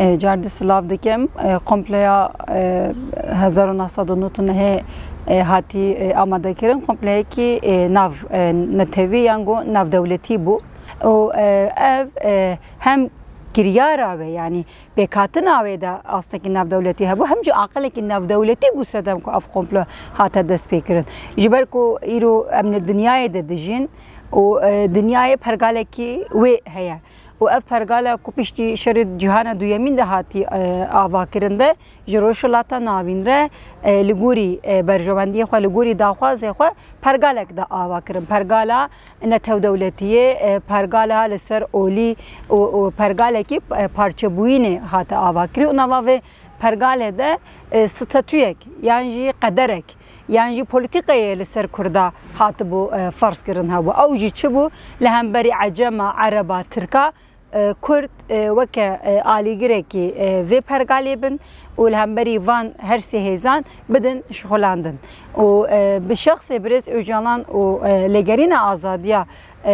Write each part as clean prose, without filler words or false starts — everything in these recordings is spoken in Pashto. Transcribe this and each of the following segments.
جارد سلاف دکم کمپلیا 1999 هاتی آماده کردن کمپلیه کی ناو نتوی یانگو ناو دولتی بو و هم گریاره و یعنی بکاتن آویده آستکی ناو دولتی هبو هم جو عقله کی ناو دولتی بو سدم کو اف کمپلا هاتا دست پیکرن جبر کو ایرو امن دنیای ددجین و دنیای پرگاله کی و هیا و اف پرگاله کو پشتی شرط جهان دویمین ده هاتی آوا کرنده جروشلاتا ناوین ره لگوری برجواندی خو لگوری داخواز خو پرگاله ده آوا کرن پرگاله نتو دولتیه پرگاله لسر اولی و پرگاله کی پارچه بوینه هات آوا کری و نواوه پرگاله ده ستاتویک یعنی قدرک یعنی پولیتیکای لسر کرده هات بو فرض کردن ها و اوجی چه بو لهمبری عجم عربا ترکا کرد وک آلیگره کی و پرگالی بن و لهمبری وان هر سه هزان بدن شغلاندن و به شخص برز اوجالان و لگرین آزادیا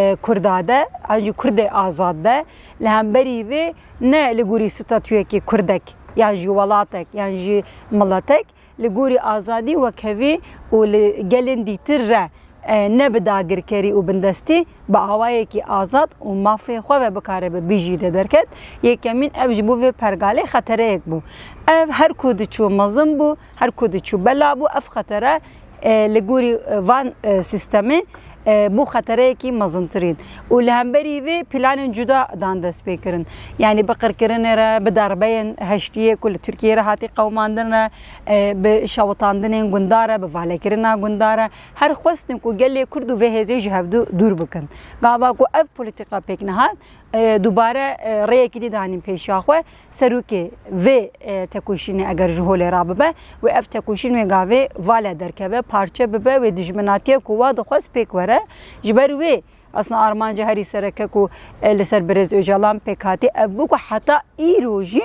کرداده یعنی کرد آزاده لهمبری و نه لگوری ستاتوی کی کردک یعنی ولاتک یعنی ملتک لگوری آزادی و کوی و لگلن دیتر ره نه بداگر کری و بندستی با هوایی کی آزاد و مافی خو و بکاره به بیجیده درکت یکمین ابج بو و پرگاله خطره یک بو هر کود چو مزم بو هر کود چو بلا بو اف خطره لگوری وان سیستمی بو خطره کی مزنترین و لهمبری و پلان جدا داندس پیکرن یعنی بقر کرن را به دربین هشتیه کل ترکیه را هاتی قوماندن به شوطاندن گنداره به واله کرنا گنداره هر خواستن کو گلی کرد و هزی جهودو دور بکن گاوا کو اف پولیتیکا پیک نه دوباره رای کی دانیم پیشاخو سروکی و تکوشین اگر جهول راببه و اف تکوشین و گاوه واله درکبه پارچه به و دجمناتی کو د خواست پیک وره جبر وی اصلا ارمانجه هری سرکه کو لسر برز اوجالان پیکاتی ابو کو حتی ایروجی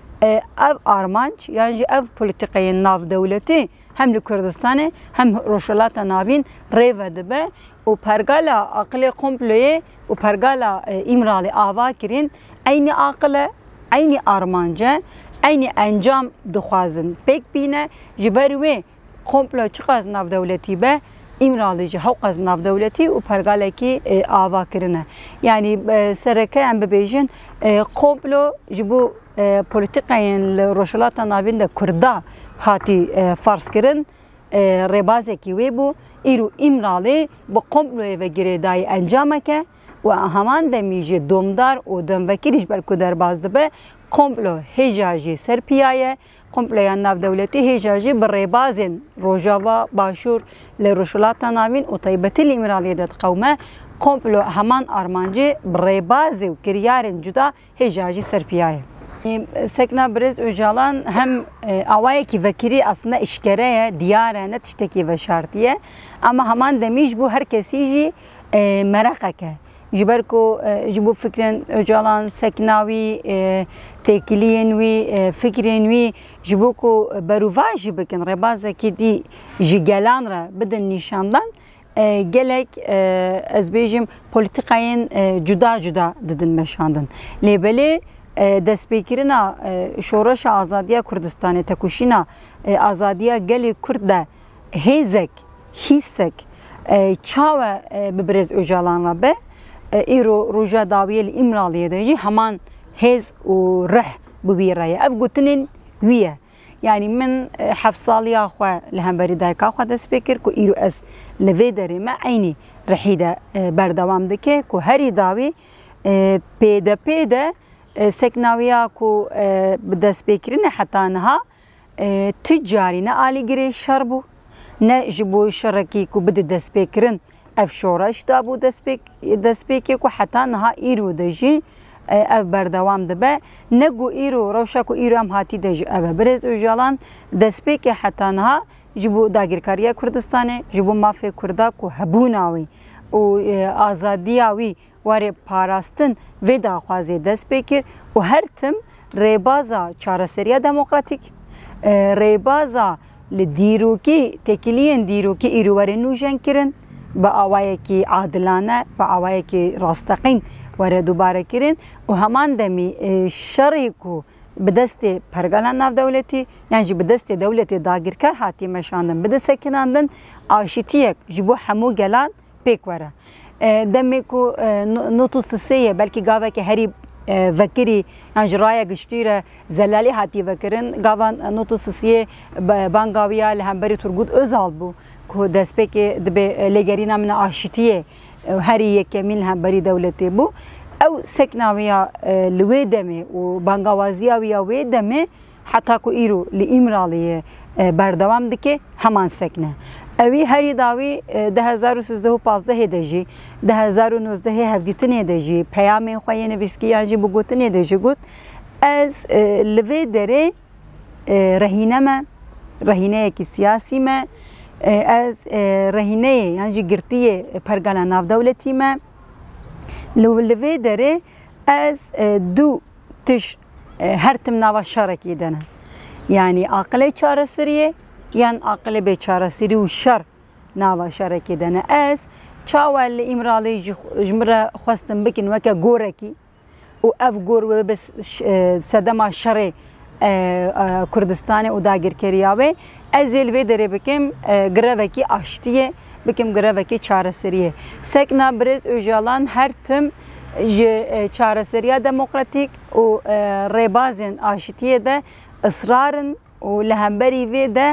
اف ارمانج یعنی اف پولیتیکای ناو دولتی هم لکردستان هم روشلات ناوین ریو دبه و پرگالا عقل کمپلیه و پرگالا امرالی آوا کرین این عقل این ارمانجه این انجام دخوازن پیک بینه جبر وی کمپلی چقدر ناو دولتی به امرالیجی حق از ناو دولتی و پرگاله کی آوا کرنه یعنی سرکه ام ببیجن کمپلو جبو پولیتیکاین روشلات ناوین ده کردا هاتی فرض کرن ربازه کی وی بو ایرو امرالی با کمپلوی و گریدای انجامه که و همان دمیجی دومدار و دموکیلیش برکو در بازده به کمپلو هجاجی سرپیایه کمپلیان ناو دولتی هجاجی بربازن روجاوا باشور لروشلات ناوین و طیبتی الامرالی داد قومه کمپلو همان آرمانجی بربازی و کریارن جدا هجاجی سرپیایه سکنا برز اوجالان هم اوایی کی وکری اصلا اشکره دیاره نه تشتکی و شرطیه اما همان دمیج بو هر کسی جی مرقه که جبر کو جبو فکرن اوجالان سکناوی تکلین وی فکرین وی جبو کو بروواج بکن ربازه کی دی جگلان را بدن نشاندن gelek ez bêjim polîtikayên cuda cuda didin meşandin lêbelê destpêkirina şoreşa azadiya Kurdistanê tekuşîna azadiya gelê Kurd de hêzek hîsek çawe bi Birêz Öcalan re be îro roja dawiyê li İmraliyê de jî heman hêz û rih bibîreye ev gotinên wî ye yani min heft saliya xwe li hemberî dayika xwe dest pê kir ku îro ez li vê derê me eynî rihî de berdewam dike ku herî dawî pêdepê de سکناویا کو به دست بکرین حتی نه تجاری نه آلیگری شر بو نه جبو شرکی کو بده دست بکرین اف شورش دا بو دست بکی کو حتی نه ایرو دجی اف بردوام دبه نگو ایرو روشا کو ایرو هم هاتی دجی اف برز اوجالان دست بکی حتی نه جبو داگیرکاریه کردستانه جبو مافی کرده کو هبوناوی و آزادیاوی واره پاراستن و داخوازی دست بکر و هر تم ریبازا چارەسەریya دموکراتیک ریبازا لدیروکی تکیلین دیروکی ایرواره نوجن کرن با آوایکی عادلانه با آوایکی راستقین واره دوباره کرن و همان دمی شریکو بدست پرگالان ناو دولتی یعنی جی بدست دولت داگیرکر هاتی مشاندن بده سکناندن آشتیک جبو همو گلان پیکوره دمی کو نوتو سسیه بلکه گاوه که هری وکری یعنی جرای گشتیره زلالی هاتی وکرن گاوان نوتو سسیه بانگاویا لهمبری ترگود özal bu که دست پکی دبی لگرینا من آشتیه هری یکمین هنبری دولتی بو او سکناویا لوی دمه و بانگوازیا ویا وی دمه حتی کو ایرو لامرالیه بردوام دکه همان سکنه اوی هری داوی 2013 هدجی 2019 هفدیتن هدجی پیام خواه نویسکی یعنی بگوتن هدجی گوت از لوی دره رهینه ما رهینه کی سیاسی ما از رهینه یعنی گرتی پرگالا ناو دولتی ما لوی داره از دو تش هر تم ناو شرکی دنه یعنی عقل چاره سریه یعنی عقل به چاره سری و شر ناو شرکی دنه از چاول امرالی جمره خواستم بکن وکه گوره کی و اف گور و بس صدما شر کردستان و داگر کریاوه از الوی داره بکم گروه کی آشتیه بکم گروه کی چاره سریه سکنا برز اوجالان هر تم چاره سریه دموکراتیک و ریبازن آشتیه ده اصرارن و لهمبری وی ده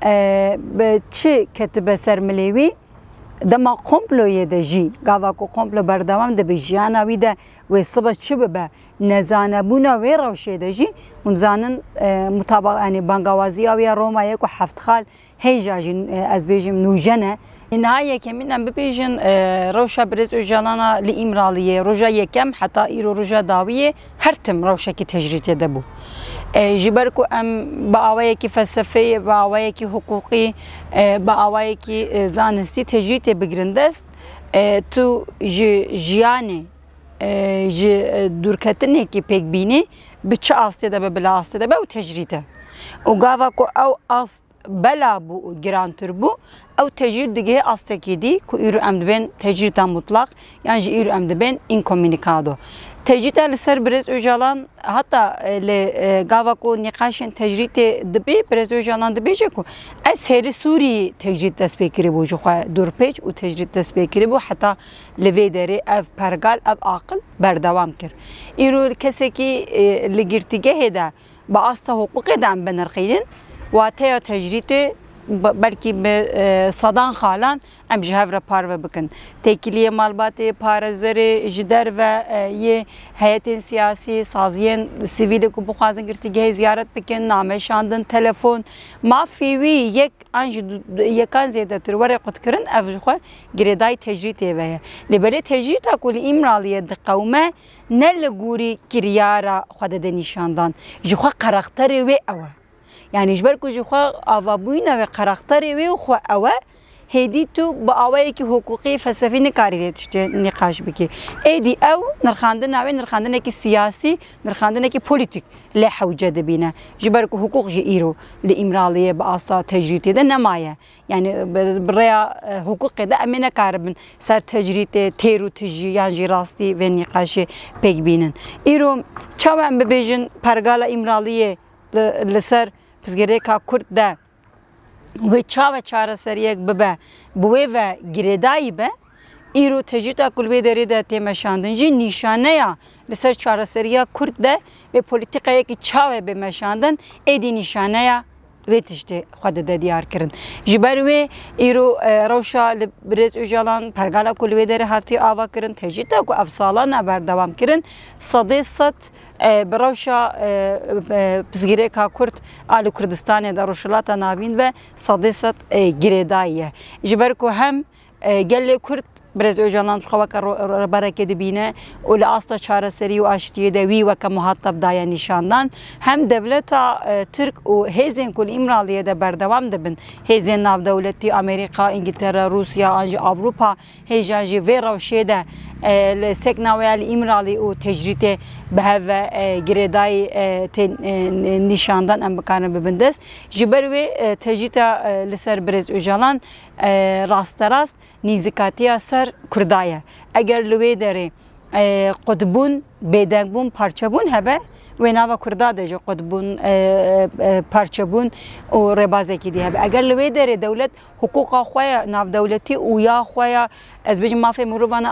به چه کتب سرملیوی دما کمپلوی ده جی گاوا کو کمپلو بردوام ده بجیانا وی ده و صبح چه به نزانه بونا وی روشه ده جی منزانن مطابق یعنی بانگوازی آویا رومایه کو هفت خال هیجاجین از بیجم نوجنه نهایه کمینم ببیجن روشا برز اوجالانا لامرالیه روژا یکم حتی ایرو روژا داویه هر تم روشا کی تجریته ده بو جبر کو ام با آوایی کی فلسفه با آوایی کی حقوقی با آوایی کی زانستی تجریته بگرندست تو جیانه دورکتنه کی پک بینی بچه آسته ده بلا آسته ده و تجریته و گاوا کو او آست بلا بو گرانتر بو او تجرید دیگه آسته دی که ایرو امدبن تجرید مطلق یعنی ایرو امدبن اینکومینیکادو تجرید لسر برز اوجالان حتی گاوا کو نقاشن تجرید دبی برز اوجالان دبی جو از سری سوری تجرید دست بکری بو جو دورپیج و تجرید دست بکری بو حتی لوی داره اف پرگال اف عقل بردوام کر ایرو کسی کی لگرتیگه هده با آسته حقوق دم بنرخیلن واتیا تجرید بلکه به صدان خالان ام جهور پارو بکن تکیلی مالبات پارزر جدر و یه هیئت سیاسی سازین سیویل کو بخوازن گرتیگه زیارت بکن نامه شاندن تلفن مافیوی یک انج یکان زیاده تر ورقت کرن افجخه گردای تجرید ویه لبری تجرید اکول امرالیه قومه نل گوری کریارا خود دنیشاندان جخه قرختر وی اوه یعنی جبر کو جو خو اوابوینه و قرختری وی خو اوه هدی تو با اوایی که حقوقی فلسفی نکاری دیتشته نقاش بکی ایدی او نرخاندن او نرخاندن کی سیاسی نرخاندن کی پولیتیک له حوجه دبینه جبر کو حقوق جی ایرو لامرالیه با استا تجریدی ده نمایه یعنی بریا حقوق ده امنه کاربن سر تجرید تیرو تجی یعنی راستی و نقاش پک بینن ایرو چاوم ببیجن پرگالا امرالیه لسر پسگره که کرد ده و چاره سریک ببه بوی و گردایی به ایرو تجیتا کلوی داری ده تیمشاندن جی نشانه یا لسر چاره سریک کرد ده و پولیتیقه که چاوه به مشاندن ایدی نشانه یا ویتشته خود ده دیار کرن جبروی ایرو روشا برز اوجالان پرگالا کلوی داری حتی آوا کرن تجیتا که افسالان بردوام کرن صدیصت بروشا پسگیره که کرد آلو کردستان در روشلات نابین و صدیصت گریدایه جبر که هم گل کرد برز اوجالان خواهد برکه دبینه و لعاستا چاره سری و آشتیه دوی و که محطب دایا نشاندن هم دولت ترک و هیزین کل امرالیه ده بردوام دبن هیزین ناو دولتی امریکا انگلترا روسیا انجی اوروپا هیجانجی وی روشه ده لسکناوی امرالی و تجریت به هوا گردای نشاندن ام بکارن ببندست جبروی تجریت لسر برز اوجالان راست راست نیزکاتی سر کردایه اگر لوی داره قطبون بدنگبون پارچبون هبه و ناوا کردا ده قد بون پارچه بون و ربازه کی دی اگر لوی دره دولت حقوق خویا ناو دولتی او یا خویا از بج مافی مروان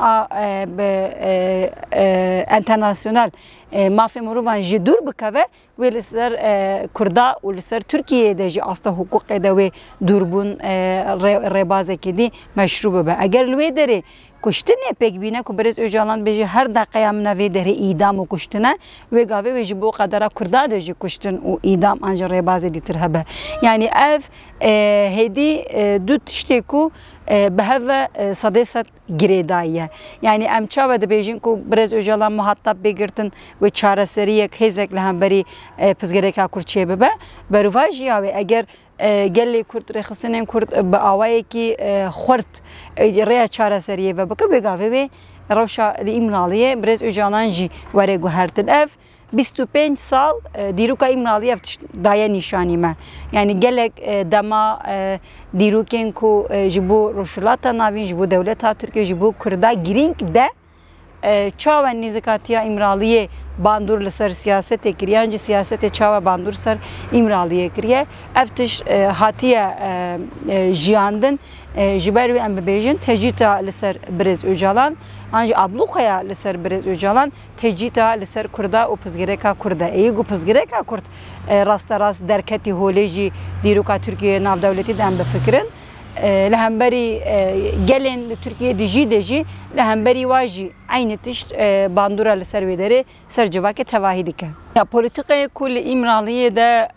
انترناسیونال مافی مروان جدور بکوه و لسر کردا و لسر ترکیه ده جی اصلا حقوق ده و دوربون ربازه کی دی مشروع به اگر لوی دره کشتنه پک بینه که برز اوجالان بیجی هر دقیقه من وی دره ایدام و کشتنه و گاوه بیجی بو قدره کرده دیجی کشتن و ایدام انجا ربازه دیتر هبه یعنی اف هدی دو تشتی کو به هوا صدیست گریدایه یعنی امچا و بیجین کو برز اوجالان محطب بگیرتن و چاره سری یک هزک لهم بری پزگره که کرچه ببه بروواجی آوه اگر گلی کرد رخصتنیم کرد به آوایی که خورد ریا چاره سریه و بکه بگاوه به روشا لیمنالیه برز اوجانان جی وره گوهرتن اف 25 سال دیروکا ایمنالیه دایه نشانی ما یعنی گلک دما دیروکین کو جبو روشلاتا ناوین جبو دولتا ترکیه جبو کرده گرینگ ده چاو نزکاتیا ایمرالیه باندور لسر سیاست کریان جی سیاست چاو باندور سر ایمرالیه کریه افتش هاتیه جیاندن جبر و ام بیجن تجیتا لسر برز اوجالان انج ابلوخیا لسر برز اوجالان تجیتا لسر کردا و پزگرکا کردا ایگو پزگرکا کرد راست راست درکتی هولیجی دیروکا ترکیه ناو دولتی دم بفکرن لهمبری گلن ترکیه دیجی لهمبری واجی aynı tişt bandura li ser vedere ser civake tevahidi ke. Ya politikaya kul İmralı'ya da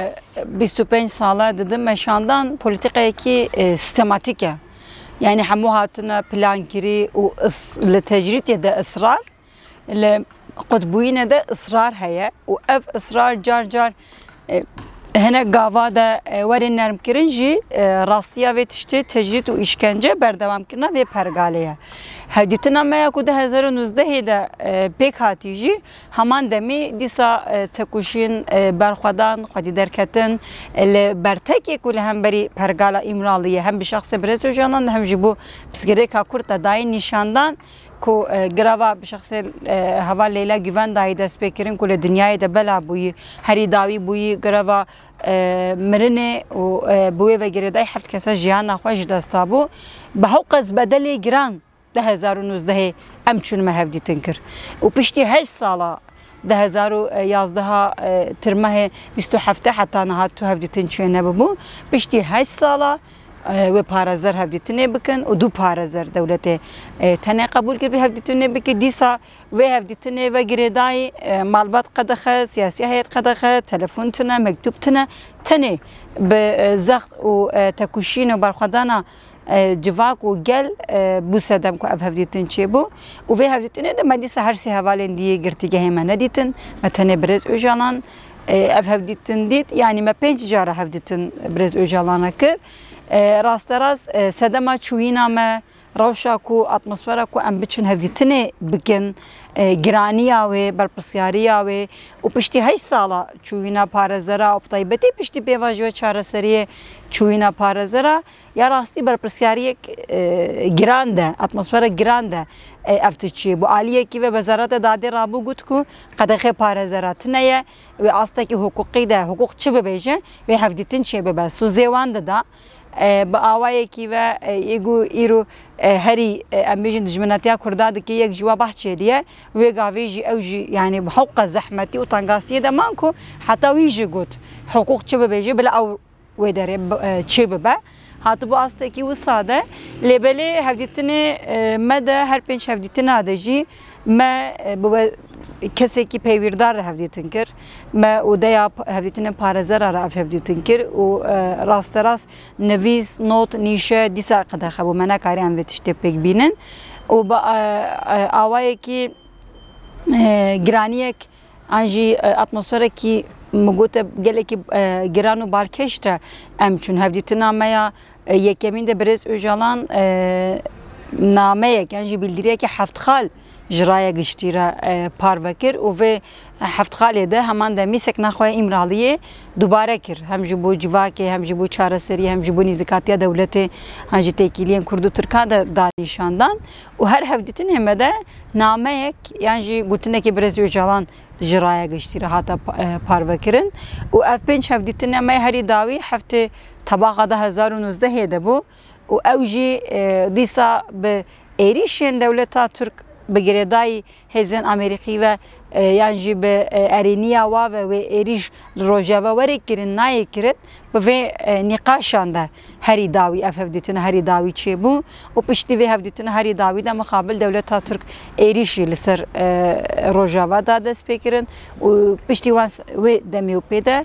25 sala dedim meşandan politikaya ki sistematik ya. Yani hemu hatına plan kiri o li tecrit ya da ısrar li qutbuyine de ısrar heye o ev ısrar car hene gava da verin nerm kirinci rastiya ve tişti tecrit o işkence berdevam kirna ve pergaleye. Hevditina meya ku 2019 de pek hatici haman demi disa tekuşin berxwadan xwedî derketin li bertekê ku li hemberî pergala İmralı'ya hem bir şahse brez ojanan hem jî bu piştgirêka Kurd da dayê nîşandan ku grava bir şahse hava Leyla Güven dayê dest pê kirin ku li dinyayê de bela bûyî herî dawî bûyî grava mirinê û bi wê vegirêdayê heft kesa jiyana xwe ji dest dabû bi hewqez bedelê giran 2019 em çûnme hevdîtin kir û piştî 8 sala 2011 tirmehê 27 heta nihat tu hevdîtin çûne bibû piştî 8 sala ve parazer hevdîtinê bikin û du parazer dewletê tenê qebûl kir bê hevdîtinê bike dîsa vê hevdîtinê ve girêdayê malbat qedexe siyasî heyet qedexe telefon tune mektûb tune tenê bi zext û tekuşîn û berxwedana civak û gel bû sedem ku ev hevdîtin çêbû û vê hevdîtinê de me dîsa her sê hevalên diyê girtîgehê me nedîtin me tenê Birêz Öcalan ev hevdîtin dît yanî me 5 cara hevdîtin Birêz Öcalana kir rasteraz sedema çûyîna me rewşa ku atmosfera ku em biçin hevdîtinê bikin giraniya wê berpirsiyariya wê û piştî 8 sala çûyîna parezera û taybetî piştî pêvaji ve çareseriyê çûyîna parezera ya rastî berpirsiyariyek giran de atmosfera giran de ev tişî bu aliyekî ve wezareta dadê rabû got ku qedexê parezera tune ye wê astekî hukukî de hukuk çi bibêje wê hevdîtin çê bibe sûzê wan de da bi awayekî ve êgo îro herî em bêjin dijminatiya Kurda dike yek ji we behçê diye wê gavê jî ew jî yani bi hewqa zehmetî û tangastiyê de man ku heta wî jî got hukuk çi bibêje bila ew wê derê çê bibe hatibû astekî wisa de lêbelê hevdîtinê me de her pênc hevdîtina de jî me bi kesekî peyvîrdar hevdîtin kir me odeya hevdîtinên parezera re ev hevdîtin kir û rasterast nivîs not nîşe dîsa qedexe bû me nekarî em vê tiştê pêk bînin û bi awayekî giraniyek an jî atmosferekî migote gelekî giran û balkêş de em çûn hevdîtina me ya yekemîn de Birêz Öcalan nameyek yan jî bildiriyekî heftxal جرای گشتی را پار بکر و به هفت خاله ده همان ده میسک نخواه امرالیه دوباره کر هم جبو جواکه هم جبو چارەسەری هم جبو نزیکاتیا دولت هم جی تکیلین کرد و ترکا ده دانیشاندان و هر هفدیتون همه ده نامه یک یعنی جی گوتنه که برز جالان جرای گشتی را حتی پار بکرن و اف پنج هفدیتون همه هری داوی هفته طباقه ده 2019 هیده بو و اوجی دیسا به ایریشین دولتا ترک بگردای هزن امریکی و یعنی به ارینیا و ایریش روجاوا وری کرن نای کرد به نقاشان ده هری داوی اف هفدیتن هری داوی چه بو و پشتی به هفدیتن هری داوی ده مقابل دولت ترک ایریشی لسر روجاوا ده دست بکرن و پشتی وانس و دمیو پیده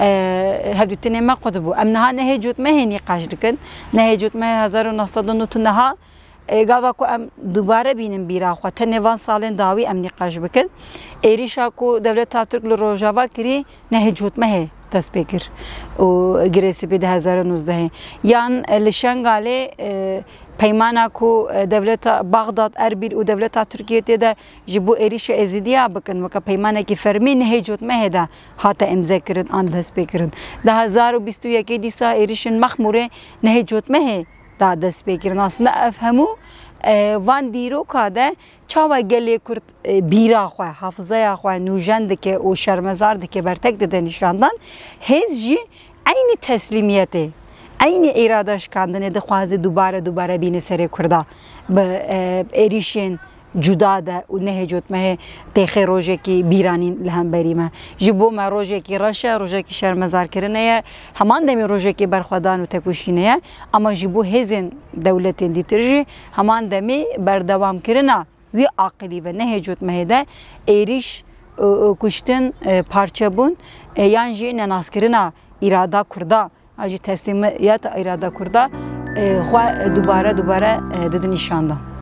هفدیتن ما قد بو امنها نهجوت مه نقاش دکن نهجوت مه 1999 نها گاوا کو ام دوباره بینم بیرا خو تنوان سالن داوی ام نقاش بکن ایریشا کو دولت ترک روجاوا کری نهجوت مه دست بکر و گریسی به 2019 یان لشنگاله پیمانا کو دولت بغداد اربیل و دولت ترکیه ده جبو ایریش ازیدیا بکن وک پیمانا کی فرمی نهجوت مه ده هات امضا کردن آن دست بکرن 2021 دیسا ایریشن مخموره نهجوت مه دا دست بگیرن aslında افهمو وان دیرو کاده چاوا گلی کرد بیرا خواه حافظه خواه نوجند که و شرمزار که برتک ده نشاندن هیچ جی aynı teslimiyeti aynı iradش کاندنه ده خوازه دوباره بین سری کرده به ایریشین جدا ده و نهجوت مه تخی روزه کی بیرانین لهم بریمه جبو ما روزه کی راشه روزه کی شرمزار کرنه همان دمی روزه کی برخوادان و تکوشینه اما جبو هزن دولت دیترجی همان دمی بردوام کرنه و عقلی و نهجوت مه ده ایریش کشتن parça bun yani jine naskirina irada kurda acı teslimiyet irada kurda دوباره ددن نشاندن